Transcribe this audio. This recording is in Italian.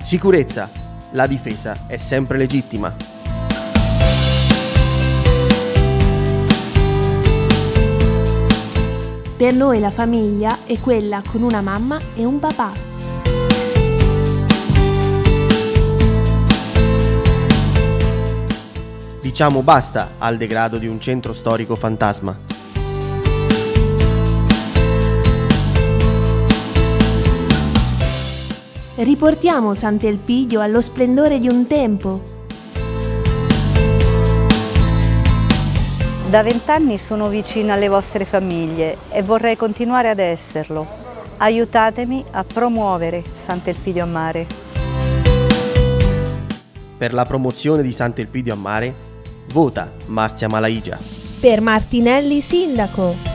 Sicurezza. La difesa è sempre legittima. Per noi la famiglia è quella con una mamma e un papà. Diciamo basta al degrado di un centro storico fantasma. Riportiamo Sant'Elpidio allo splendore di un tempo. Da 20 anni sono vicina alle vostre famiglie e vorrei continuare ad esserlo. Aiutatemi a promuovere Sant'Elpidio a Mare. Per la promozione di Sant'Elpidio a Mare, vota Marzia Malaigia. Per Martinelli sindaco.